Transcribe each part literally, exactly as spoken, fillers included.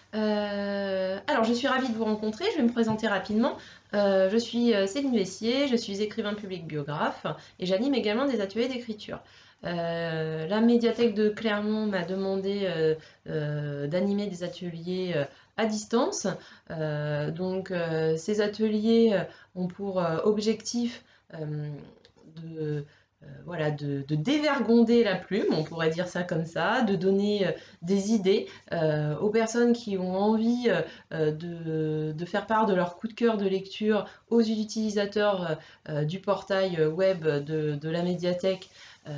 Euh, alors, je suis ravie de vous rencontrer. Je vais me présenter rapidement. Euh, je suis euh, Céline Vessier, je suis écrivain public biographe et j'anime également des ateliers d'écriture. Euh, la médiathèque de Clermont m'a demandé euh, euh, d'animer des ateliers euh, à distance. Euh, donc, euh, ces ateliers euh, ont pour euh, objectif euh, de euh, voilà, de, de dévergonder la plume, on pourrait dire ça comme ça, de donner euh, des idées euh, aux personnes qui ont envie euh, de, de faire part de leur coup de cœur de lecture aux utilisateurs euh, du portail web de, de la médiathèque euh,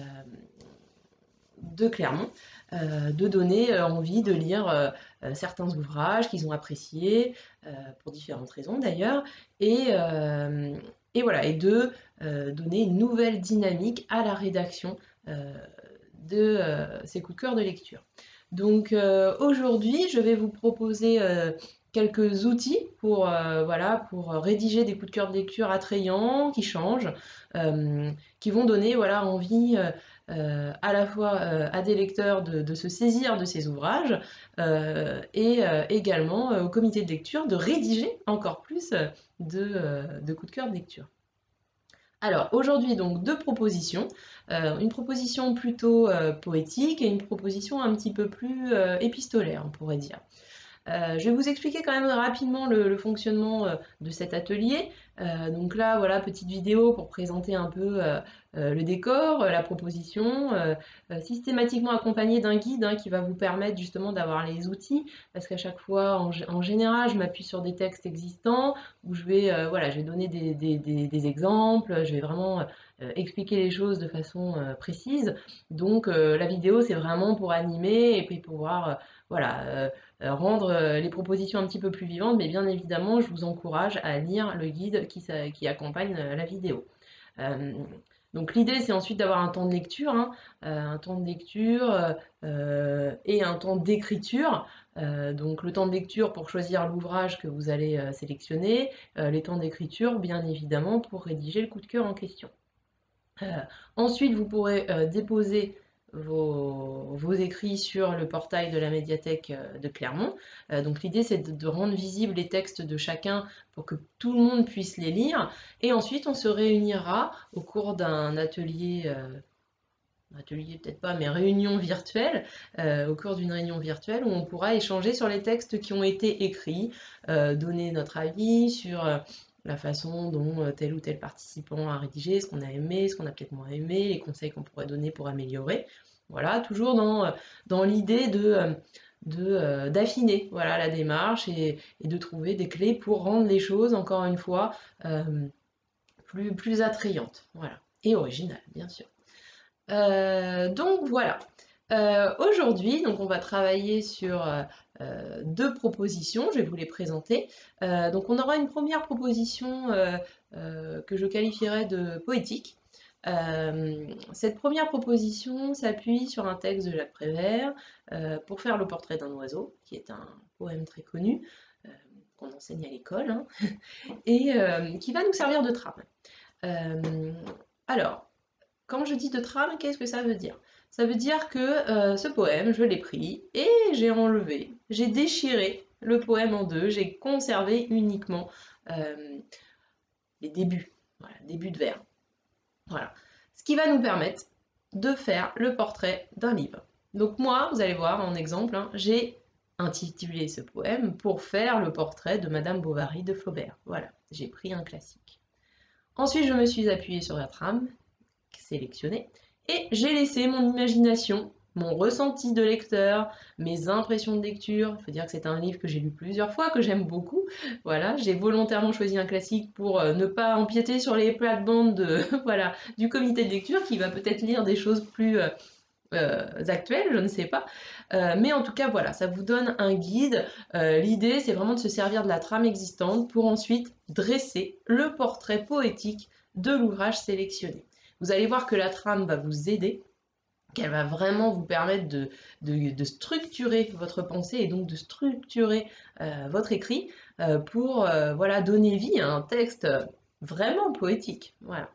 de Clermont, euh, de donner euh, envie de lire euh, certains ouvrages qu'ils ont appréciés, euh, pour différentes raisons d'ailleurs, et, euh, et voilà, et de euh, donner une nouvelle dynamique à la rédaction euh, de euh, ces coups de cœur de lecture. Donc euh, aujourd'hui, je vais vous proposer euh, quelques outils pour, euh, voilà, pour rédiger des coups de cœur de lecture attrayants, qui changent, euh, qui vont donner voilà, envie euh, euh, à la fois euh, à des lecteurs de, de se saisir de ces ouvrages euh, et euh, également euh, au comité de lecture de rédiger encore plus de, euh, de coups de cœur de lecture. Alors aujourd'hui donc deux propositions, euh, une proposition plutôt euh, poétique et une proposition un petit peu plus euh, épistolaire on pourrait dire. Euh, je vais vous expliquer quand même rapidement le, le fonctionnement euh, de cet atelier. Euh, donc là, voilà, petite vidéo pour présenter un peu euh, euh, le décor, euh, la proposition, euh, euh, systématiquement accompagnée d'un guide hein, qui va vous permettre justement d'avoir les outils, parce qu'à chaque fois, en, en général, je m'appuie sur des textes existants, où je vais, euh, voilà, je vais donner des, des, des, des exemples, je vais vraiment euh, expliquer les choses de façon euh, précise. Donc euh, la vidéo, c'est vraiment pour animer et puis pouvoir, euh, voilà, euh, euh, rendre euh, les propositions un petit peu plus vivantes, mais bien évidemment, je vous encourage à lire le guide qui, qui accompagne euh, la vidéo. Euh, donc l'idée, c'est ensuite d'avoir un temps de lecture, hein, euh, un temps de lecture euh, et un temps d'écriture. Euh, donc le temps de lecture pour choisir l'ouvrage que vous allez euh, sélectionner, euh, les temps d'écriture, bien évidemment, pour rédiger le coup de cœur en question. Euh, ensuite, vous pourrez euh, déposer vos, vos écrits sur le portail de la médiathèque euh, de Clermont. Euh, donc l'idée, c'est de, de rendre visibles les textes de chacun pour que tout le monde puisse les lire. Et ensuite, on se réunira au cours d'un atelier, euh, atelier peut-être pas, mais réunion virtuelle, euh, au cours d'une réunion virtuelle où on pourra échanger sur les textes qui ont été écrits, euh, donner notre avis sur euh, la façon dont euh, tel ou tel participant a rédigé, ce qu'on a aimé, ce qu'on a peut-être moins aimé, les conseils qu'on pourrait donner pour améliorer. Voilà, toujours dans, euh, dans l'idée de, euh, de, euh, d'affiner voilà, la démarche et, et de trouver des clés pour rendre les choses, encore une fois, euh, plus, plus attrayantes. Voilà. Et originales, bien sûr. Euh, donc voilà. Euh, Aujourd'hui, donc on va travailler sur euh, euh, deux propositions. Je vais vous les présenter. Euh, donc on aura une première proposition euh, euh, que je qualifierais de poétique. Euh, cette première proposition s'appuie sur un texte de Jacques Prévert euh, pour faire le portrait d'un oiseau, qui est un poème très connu euh, qu'on enseigne à l'école, hein, et euh, qui va nous servir de trame. Euh, alors, quand je dis de trame, qu'est-ce que ça veut dire? Ça veut dire que euh, ce poème, je l'ai pris et j'ai enlevé, j'ai déchiré le poème en deux, j'ai conservé uniquement euh, les débuts, voilà, début de vers. Voilà. Ce qui va nous permettre de faire le portrait d'un livre. Donc moi, vous allez voir en exemple, hein, j'ai intitulé ce poème pour faire le portrait de Madame Bovary de Flaubert. Voilà, j'ai pris un classique. Ensuite, je me suis appuyée sur la trame, sélectionnée, et j'ai laissé mon imagination, mon ressenti de lecteur, mes impressions de lecture. Il faut dire que c'est un livre que j'ai lu plusieurs fois, que j'aime beaucoup. Voilà, j'ai volontairement choisi un classique pour euh, ne pas empiéter sur les plates-bandes de, voilà, du comité de lecture qui va peut-être lire des choses plus euh, euh, actuelles, je ne sais pas. Euh, mais en tout cas, voilà, ça vous donne un guide. Euh, L'idée, c'est vraiment de se servir de la trame existante pour ensuite dresser le portrait poétique de l'ouvrage sélectionné. Vous allez voir que la trame va vous aider, qu'elle va vraiment vous permettre de, de, de, structurer votre pensée et donc de structurer euh, votre écrit euh, pour euh, voilà, donner vie à un texte vraiment poétique. Voilà.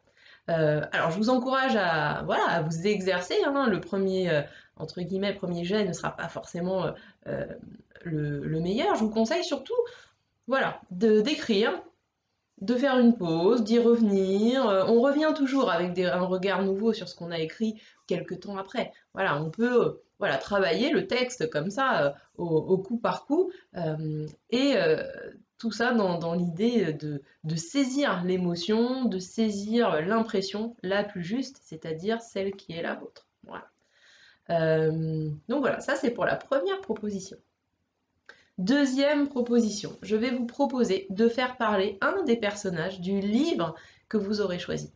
Euh, alors je vous encourage à, voilà, à vous exercer, hein. Le premier, euh, entre guillemets, premier jet ne sera pas forcément euh, euh, le, le meilleur. Je vous conseille surtout, voilà, de d'écrire, de faire une pause, d'y revenir. Euh, on revient toujours avec des, un regard nouveau sur ce qu'on a écrit quelques temps après. Voilà, on peut euh, voilà, travailler le texte comme ça, euh, au, au coup par coup, euh, et euh, tout ça dans, dans l'idée de, de saisir l'émotion, de saisir l'impression la plus juste, c'est-à-dire celle qui est la vôtre. Voilà. Euh, donc voilà, ça c'est pour la première proposition. Deuxième proposition, je vais vous proposer de faire parler un des personnages du livre que vous aurez choisi.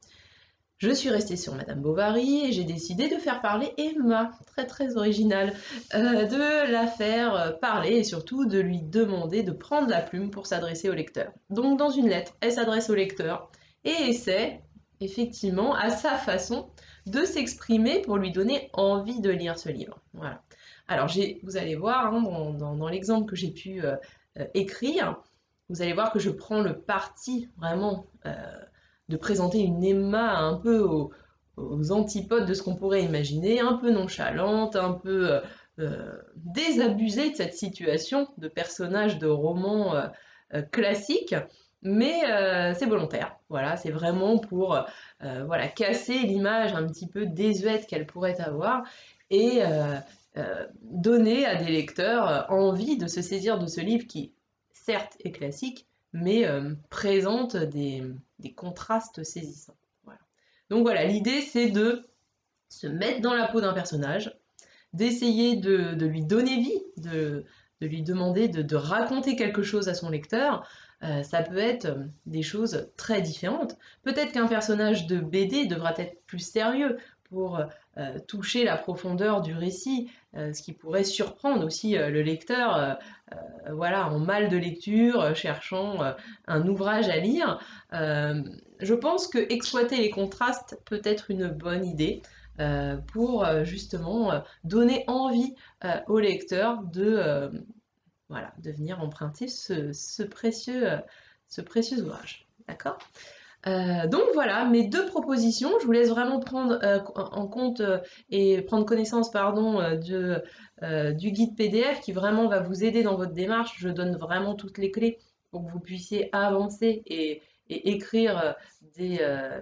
Je suis restée sur Madame Bovary et j'ai décidé de faire parler Emma, très très originale, euh, de la faire parler et surtout de lui demander de prendre la plume pour s'adresser au lecteur. Donc dans une lettre, elle s'adresse au lecteur et essaie, effectivement, à sa façon, de s'exprimer pour lui donner envie de lire ce livre. Voilà. Alors vous allez voir, hein, dans, dans, dans l'exemple que j'ai pu euh, euh, écrire, vous allez voir que je prends le parti vraiment euh, de présenter une Emma un peu aux, aux antipodes de ce qu'on pourrait imaginer, un peu nonchalante, un peu euh, euh, désabusée de cette situation de personnage de roman euh, euh, classique, mais euh, c'est volontaire. Voilà, c'est vraiment pour euh, voilà, casser l'image un petit peu désuète qu'elle pourrait avoir et euh, euh, donner à des lecteurs envie de se saisir de ce livre qui, certes, est classique, mais euh, présente des, des contrastes saisissants. Voilà. Donc voilà, l'idée c'est de se mettre dans la peau d'un personnage, d'essayer de, de, lui donner vie, de, de lui demander de, de, raconter quelque chose à son lecteur. Euh, ça peut être des choses très différentes. Peut-être qu'un personnage de B D devra être plus sérieux pour euh, toucher la profondeur du récit, euh, ce qui pourrait surprendre aussi euh, le lecteur, euh, euh, voilà, en mal de lecture, euh, cherchant euh, un ouvrage à lire. Euh, je pense que exploiter les contrastes peut être une bonne idée. Euh, pour euh, justement euh, donner envie euh, au lecteur de, euh, voilà, de venir emprunter ce, ce précieux, euh, ce précieux ouvrage. D'accord ? Euh, donc voilà, mes deux propositions, je vous laisse vraiment prendre euh, en compte euh, et prendre connaissance pardon, euh, de, euh, du guide P D F qui vraiment va vous aider dans votre démarche. Je donne vraiment toutes les clés pour que vous puissiez avancer et, et écrire euh, des... Euh,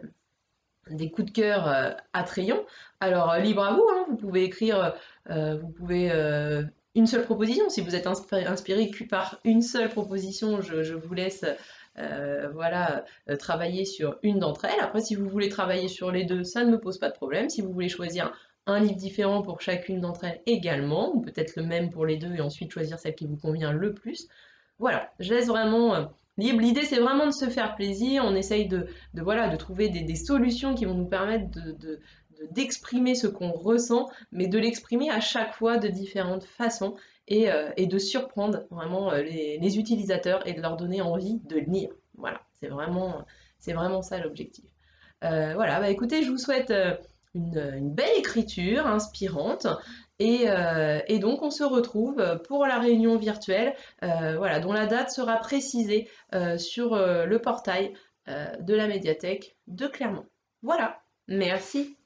des coups de cœur euh, attrayants. Alors, euh, libre à vous, hein, vous pouvez écrire, euh, vous pouvez euh, une seule proposition. Si vous êtes inspiré, inspiré que par une seule proposition, je, je vous laisse euh, voilà, euh, travailler sur une d'entre elles. Après, si vous voulez travailler sur les deux, ça ne me pose pas de problème. Si vous voulez choisir un livre différent pour chacune d'entre elles également, ou peut-être le même pour les deux et ensuite choisir celle qui vous convient le plus. Voilà, je laisse vraiment euh, libre. L'idée, c'est vraiment de se faire plaisir. On essaye de, de, voilà, de trouver des, des solutions qui vont nous permettre de, de, d'exprimer ce qu'on ressent, mais de l'exprimer à chaque fois de différentes façons et, euh, et de surprendre vraiment euh, les, les utilisateurs et de leur donner envie de lire. Voilà, c'est vraiment, c'est vraiment ça l'objectif. Euh, voilà, bah écoutez, je vous souhaite euh, une, une belle écriture inspirante et, euh, et donc on se retrouve pour la réunion virtuelle, euh, voilà, dont la date sera précisée euh, sur euh, le portail euh, de la médiathèque de Clermont. Voilà, merci.